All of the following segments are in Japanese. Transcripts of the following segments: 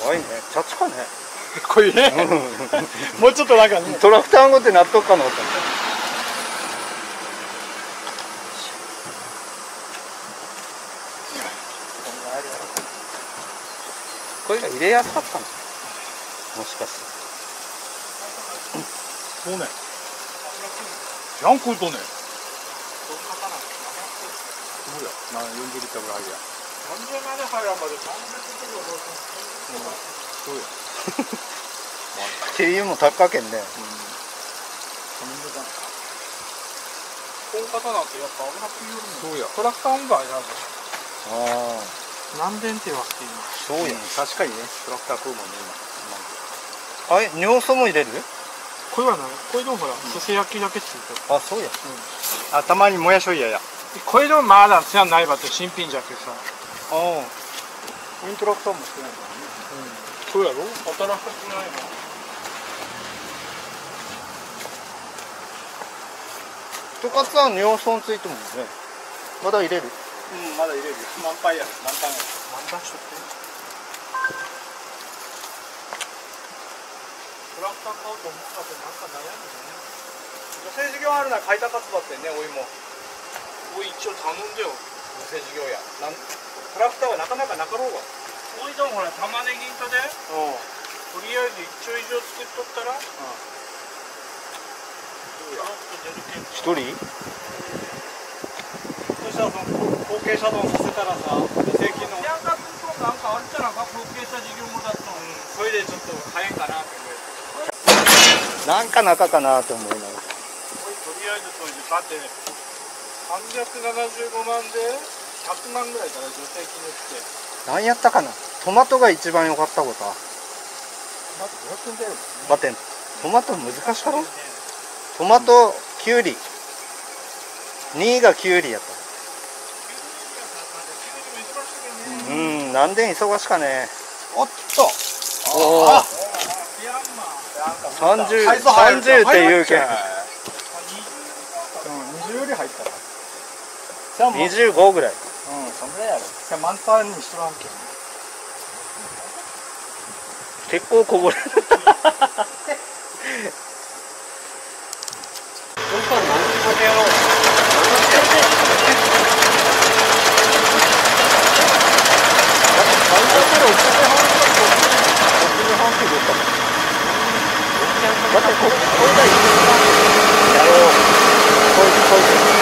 怖いね。チャチかね。 こういうね。もうちょっとなんかね。 トラクターごって納得かなと思った。これが入れやすかったの。もしかして。 そうね。何個とね。そうや。40リッターぐらいあるや。40まで入らんまで30リッターぐらいどうすんの。そうや。 経由も高けんね。 この方なんてやっぱ油食いよるもん。そうや。トラクターみたいな。ああ。何電ってわけ今。そうや。確かにね。トラクター食うもんね今。あれ、尿素も入れる？ これはない。これでもほら、すせ焼きだけついてる。 あ、そうや。 あ、たまにもやしをやや。これでもまだつやないばって新品じゃけさ。ああ。コイントラクターもしてないからね。そうやろ？働かせないの。 一括は尿素ついてもね。まだ入れる？ まだ入れるよ。満杯やる。満タンやる。満タンしとって。トラクター買おうと思ったってなんか悩むね。女性事業あるなら買いたかったってね、おいも。おい一応頼んでよ。女性事業や。トラクターはなかなかなかろうが。おいでもほら玉ねぎんとで。とりあえず一丁以上作っとったら。 一人？ そしたらその後継者丼させたらさ、助成金の親方となんかあるじゃないか、後継者事業もだと、それでちょっと早いかなって思う。 なんか中かなと思いながら。 とりあえずそれでだって375万で100万ぐらいから助成金に来て。 何やったかな。トマトが一番良かったことは。 まず500円だよね。 待ってん。トマト難しかろ。トマト、キュウリ。2位がキュウリやった。なんで忙しかね。 おっと。 おお。30って言うけん。 20より入ったら。 25ぐらい。 そんぐらいやろ。じゃ満タンにしとらんけん。 結構こぼれる。だってこれが一番やろう。こいつ。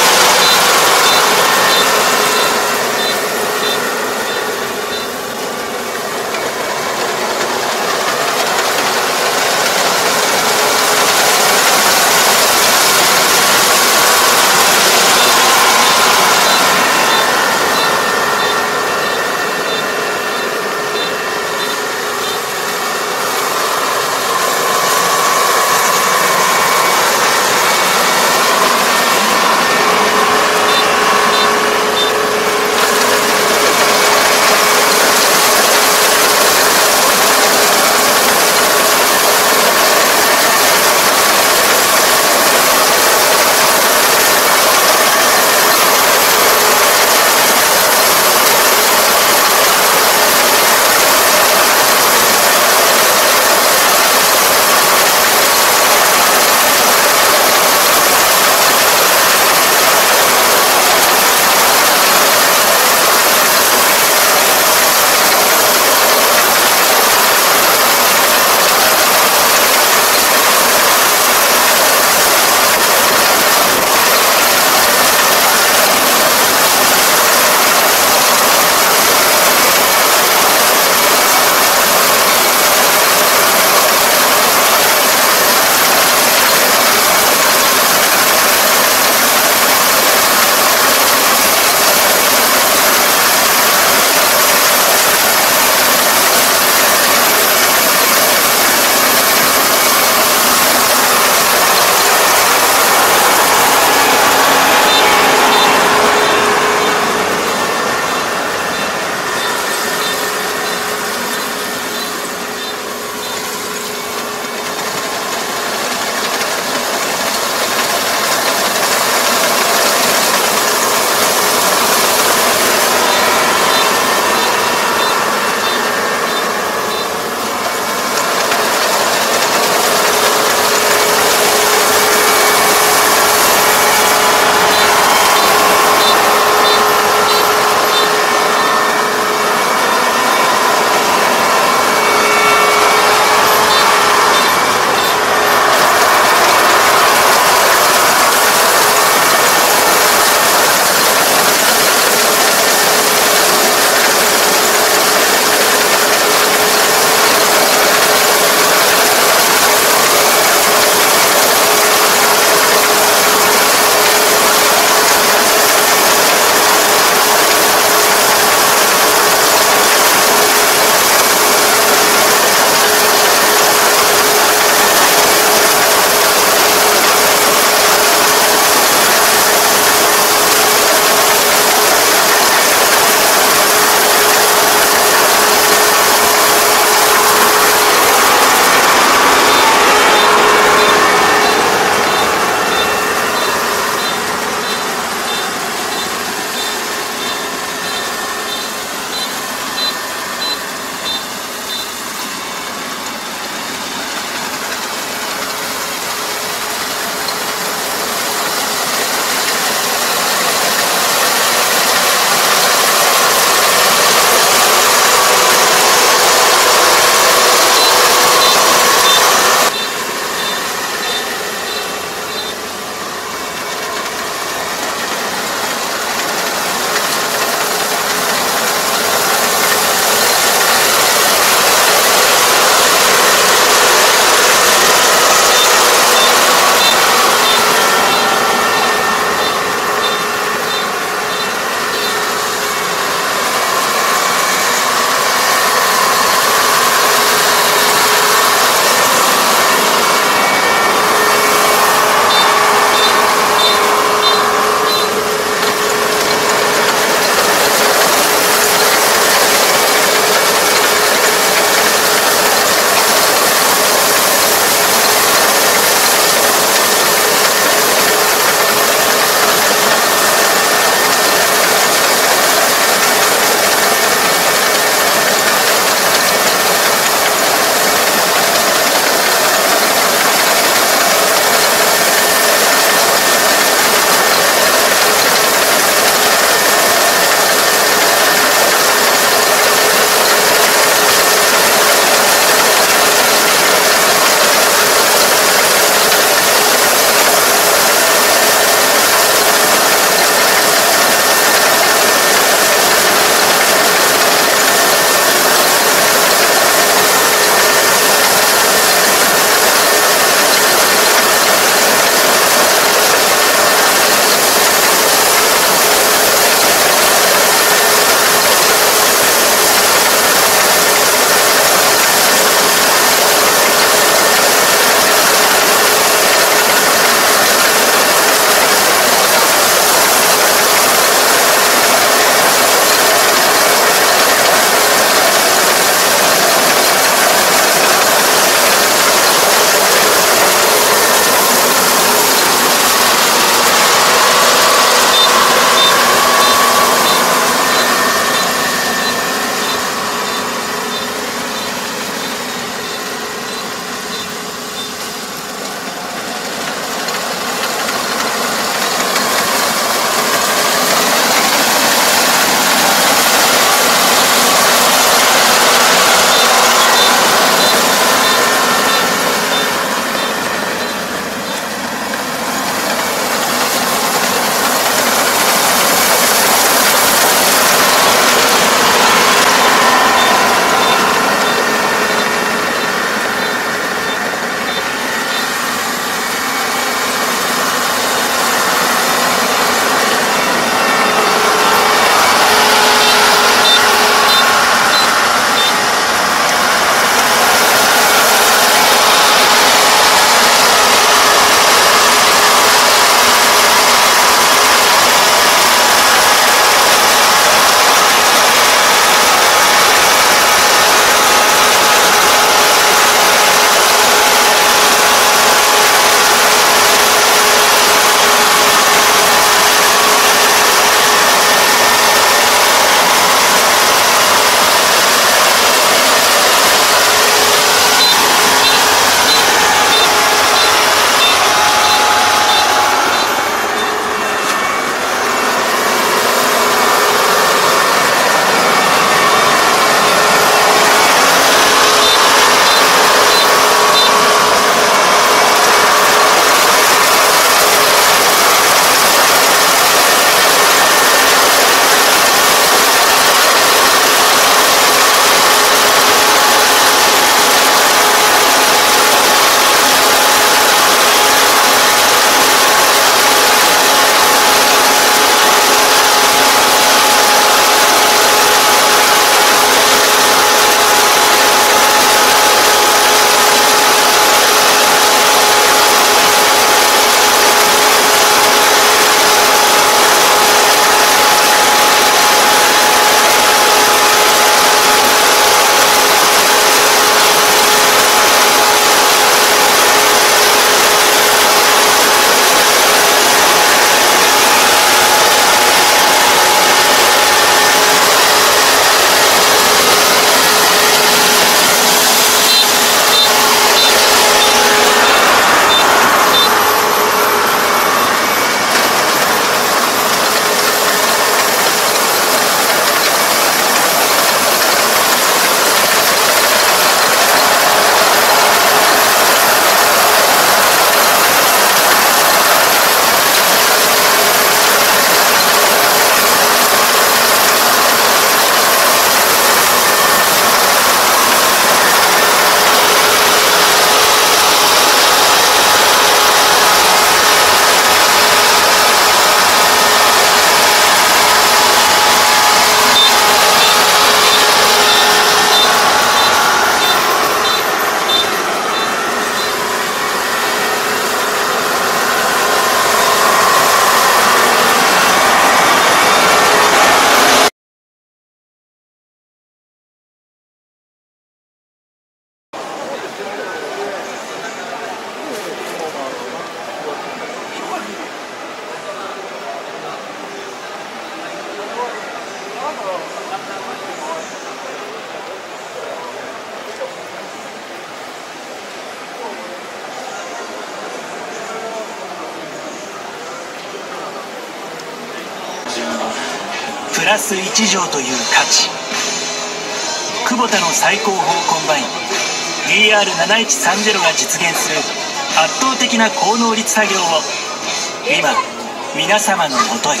ラス1乗という価値。クボタの最高峰コンバイン DR7130 が実現する圧倒的な高能率作業を今皆様のもとへ。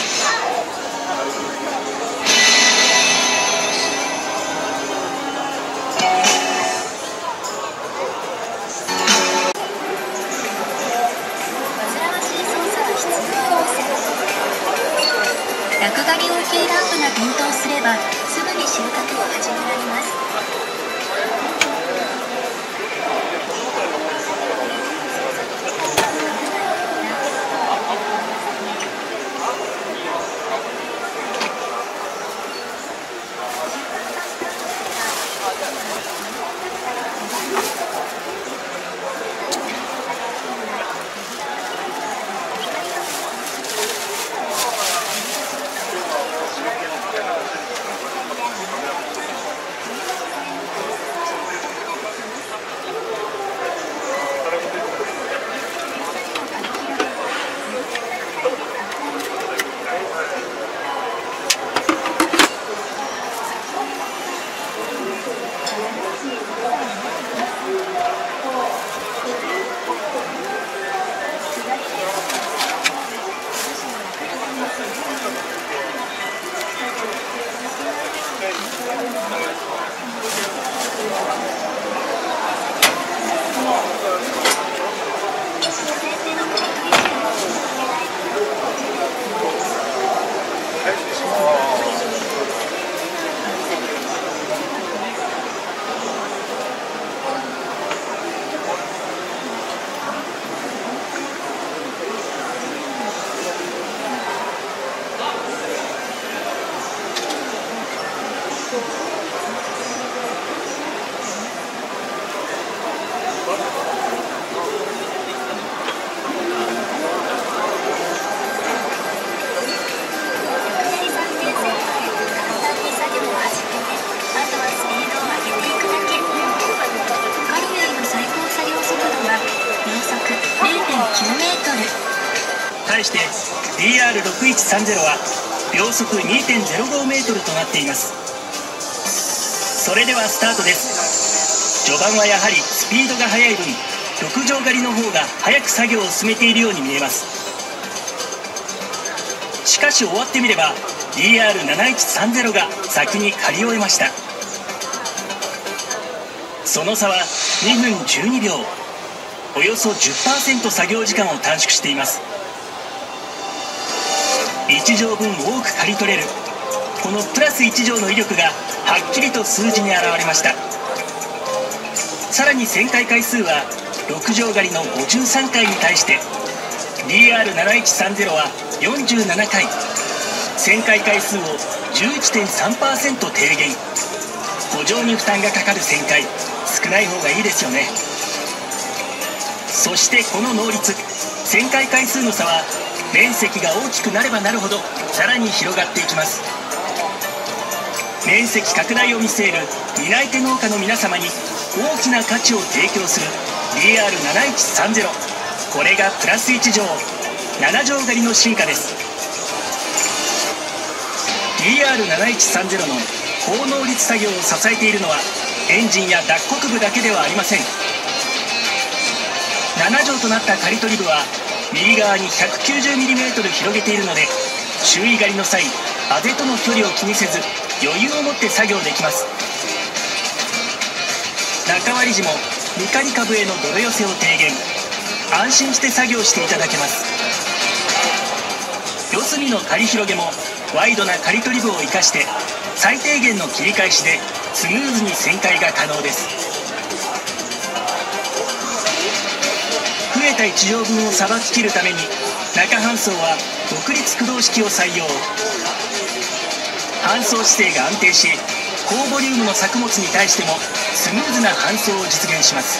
落刈り OK ランプが点灯すればすぐに収穫を始められます。 対して DR6130 は秒速 2.05 メートルとなっています。それではスタートです。序盤はやはりスピードが速い分6畳刈りの方が早く作業を進めているように見えます。しかし終わってみれば DR7130 が先に刈り終えました。その差は2分12秒、およそ 10% 作業時間を短縮しています。1畳分多く刈り取れるこのプラス1畳の威力がはっきりと数字に現れました。さらに旋回回数は6畳刈りの53回に対して DR7130 は47回、旋回回数を 11.3% 低減。補助に負担がかかる旋回、少ない方がいいですよね。そしてこの能率、旋回回数の差は面積が大きくなればなるほどさらに広がっていきます。面積拡大を見据える担い手農家の皆様に大きな価値を提供する DR7130、 これがプラス1畳7畳刈りの進化です。 DR7130 の高能率作業を支えているのはエンジンや脱穀部だけではありません。7畳となった刈り取り部は右側に 190mm 広げているので周囲刈りの際あぜとの距離を気にせず余裕を持って作業できます。中割り時も未刈り株への泥寄せを低減、安心して作業していただけます。四隅の刈り広げもワイドな刈り取り部を生かして最低限の切り返しでスムーズに旋回が可能です。増えた1畳分をさばききるために中搬送は独立駆動式を採用。搬送姿勢が安定し高ボリュームの作物に対してもスムーズな搬送を実現します。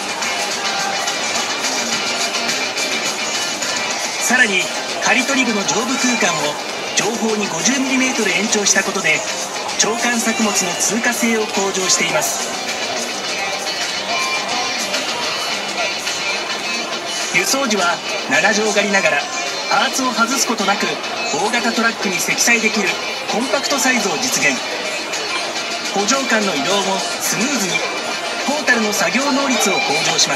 さらに刈り取り部の上部空間を上方に 50mm 延長したことで長管作物の通過性を向上しています。輸送時は7畳刈りながらパーツを外すことなく大型トラックに積載できるコンパクトサイズを実現。補助間の移動もスムーズに、トータルの作業能率を向上します。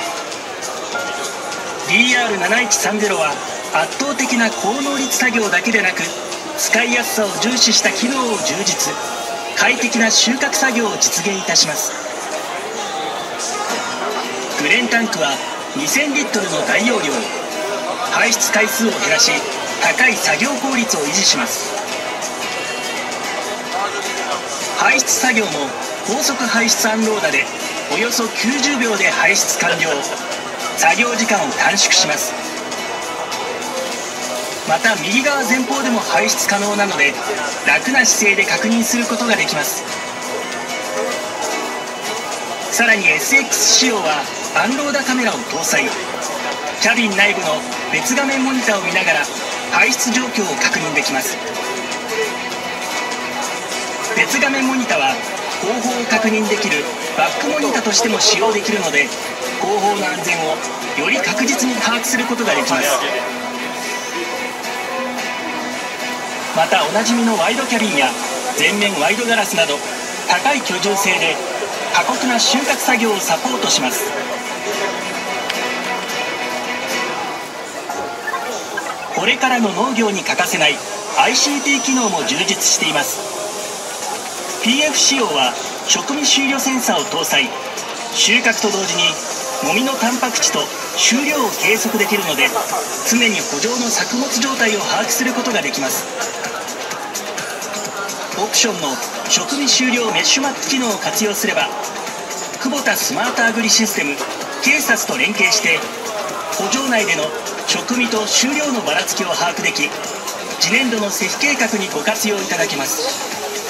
DR7130 は圧倒的な高能率作業だけでなく、使いやすさを重視した機能を充実、快適な収穫作業を実現いたします。グレンタンクは2000リットルの大容量、排出回数を減らし、高い作業効率を維持します。排出作業も高速排出アンローダでおよそ90秒で排出完了、作業時間を短縮します。また右側前方でも排出可能なので、楽な姿勢で確認することができます。さらに SX 仕様はアンローダカメラを搭載。キャビン内部の別画面モニターを見ながら排出状況を確認できます。別画面モニターは後方を確認できるバックモニターとしても使用できるので、後方の安全をより確実に把握することができます。またおなじみのワイドキャビンや前面ワイドガラスなど、高い居住性で過酷な収穫作業をサポートします。これからの農業に欠かせない ICT 機能も充実しています。 PF 仕様は食味終了センサーを搭載。収穫と同時にもみのタンパク質と収量を計測できるので、常に圃場の作物状態を把握することができます。オプションの食味終了メッシュマップ機能を活用すれば、クボタスマートアグリシステムケイサスと連携して圃場内での食味と収量のばらつきを把握でき、次年度の施肥計画にご活用いただけます。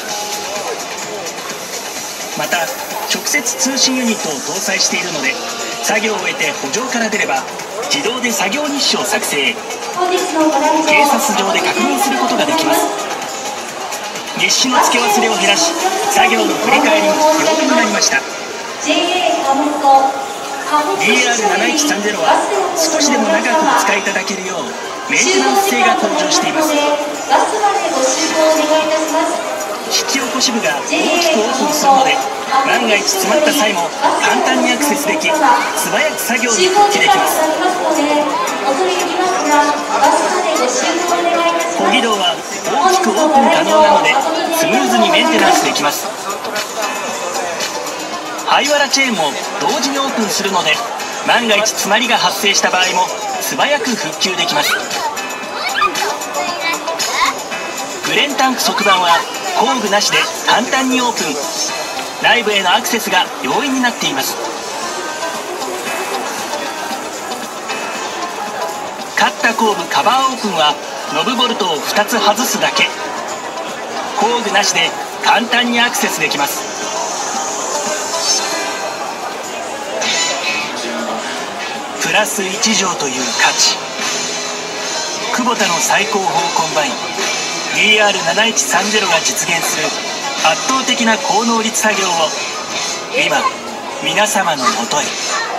また直接通信ユニットを搭載しているので、作業を終えて圃場から出れば自動で作業日誌を作成、警察上で確認することができます。日誌の付け忘れを減らし、作業の振り返りも容易になりました。 DR7130 は少しでも長くお使いいただけるようメンテナンス性が向上しています。引き起こし部が大きくオープンするので、万が一詰まった際も簡単にアクセスでき、素早く作業に復帰できます。コギ道は大きくオープン可能なので、スムーズにメンテナンスできます。ハイワラチェーンも同時にオープンするので、万が一詰まりが発生した場合も素早く復旧できます。グレンタンク側板は工具なしで簡単にオープン、内部へのアクセスが容易になっています。カッタ後部カバーオープンはノブボルトを2つ外すだけ、工具なしで簡単にアクセスできます。プラス1畳という価値、クボタの最高峰コンバイン DR7130 が実現する圧倒的な高能率作業を今皆様のもとへ。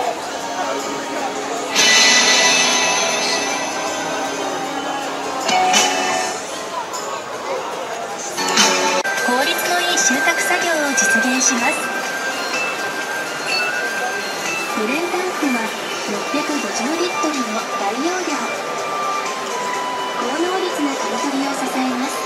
効率のいい収穫作業を実現します。グレンタンクは650リットルの大容量、高能率な刈り取りを支えます。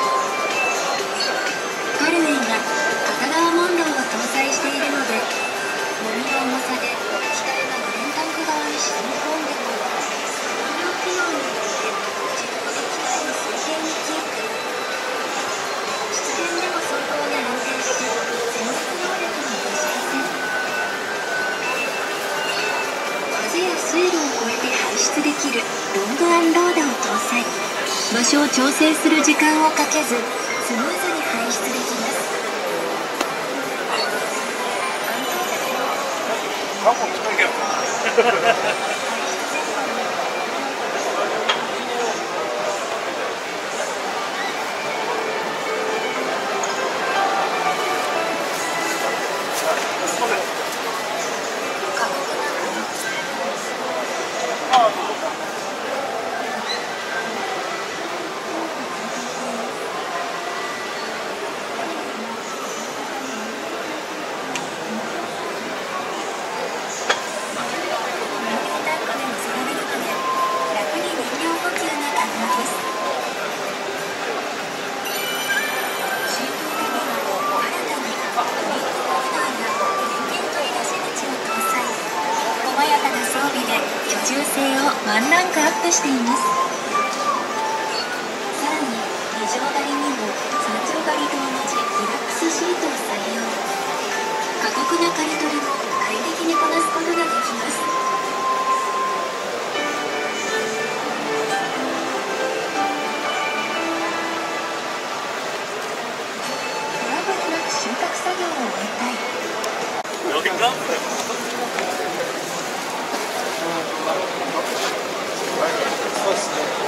カルメンが片側モンローを搭載しているので、もみの重さで機械がグレンタンク側に沈み込んでも専用機能によって自動で機械の水平にキープ、湿原でも走行が安定し、潜伏能力も落ちません。風や水路を越えて排出できるロングアンローダを搭載。場所を調整する時間をかけず、スムーズに排出できます。 ワンランクアップしています。さらに2畳狩りにも3畳狩りと同じリラックスシートを採用。過酷な刈り取りも快適にこなすことができます。トラブルなく収穫作業を終えたい。 そうですね。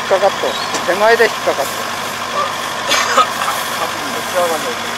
かかっと手前で引っかかっと。立ち上がんないと。